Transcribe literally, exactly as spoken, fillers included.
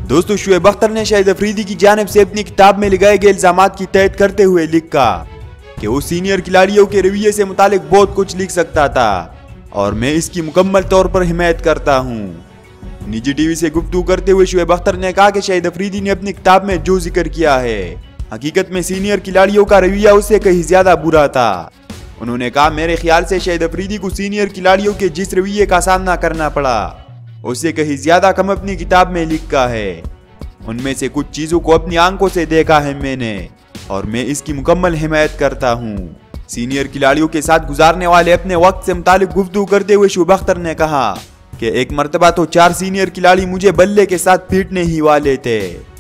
दोस्तों, शोएब अख्तर ने शाहिद अफरीदी की जानिब से अपनी किताब में लगाए गए इल्जामात की तहत करते हुए लिखा कि वो सीनियर खिलाड़ियों के रवैये से मुतालिक बहुत कुछ लिख सकता था और मैं इसकी मुकम्मल तौर पर हिमायत करता हूँ। निजी टीवी से गुफ्तगू करते हुए शोएब अख्तर ने कहा कि शाहिद अफरीदी ने अपनी किताब में जो जिक्र किया है हकीकत में सीनियर खिलाड़ियों का रवैया उससे कहीं ज्यादा बुरा था। उन्होंने कहा, मेरे ख्याल से शाहिद अफरीदी को सीनियर खिलाड़ियों के जिस रवैये का सामना करना पड़ा उससे कहीं ज्यादा कम अपनी किताब में लिखा है। उनमें से कुछ चीजों को अपनी आंखों से देखा है मैंने और मैं इसकी मुकम्मल हिमायत करता हूँ। सीनियर खिलाड़ियों के साथ गुजारने वाले अपने वक्त से मुतालिक गुफ्तगू करते हुए शोएब अख्तर ने कहा कि एक मरतबा तो चार सीनियर खिलाड़ी मुझे बल्ले के साथ पीटने ही वाले थे।